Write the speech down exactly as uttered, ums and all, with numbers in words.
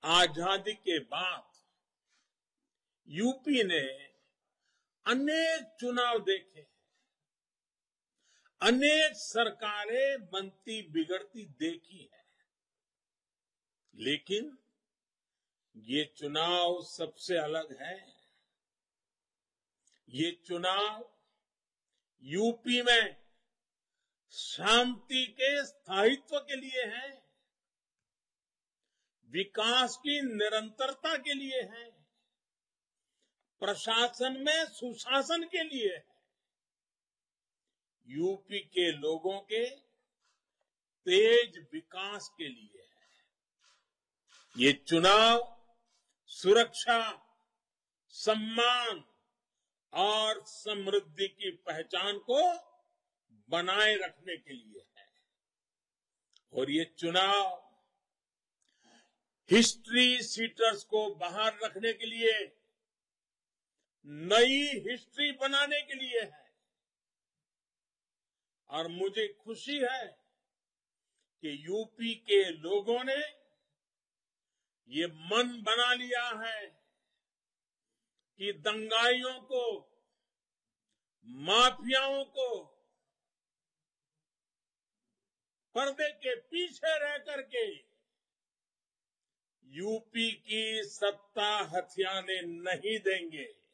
आजादी के बाद यूपी ने अनेक चुनाव देखे हैं, अनेक सरकारें बनती बिगड़ती देखी है, लेकिन ये चुनाव सबसे अलग है। ये चुनाव यूपी में शांति के स्थायित्व के लिए है, विकास की निरंतरता के लिए है, प्रशासन में सुशासन के लिए है, यूपी के लोगों के तेज विकास के लिए है। ये चुनाव सुरक्षा, सम्मान और समृद्धि की पहचान को बनाए रखने के लिए है और ये चुनाव हिस्ट्री सीटर्स को बाहर रखने के लिए, नई हिस्ट्री बनाने के लिए है। और मुझे खुशी है कि यूपी के लोगों ने ये मन बना लिया है कि दंगाइयों को, माफियाओं को पर्दे के पीछे रह करके यूपी की सत्ता हथियाने नहीं देंगे।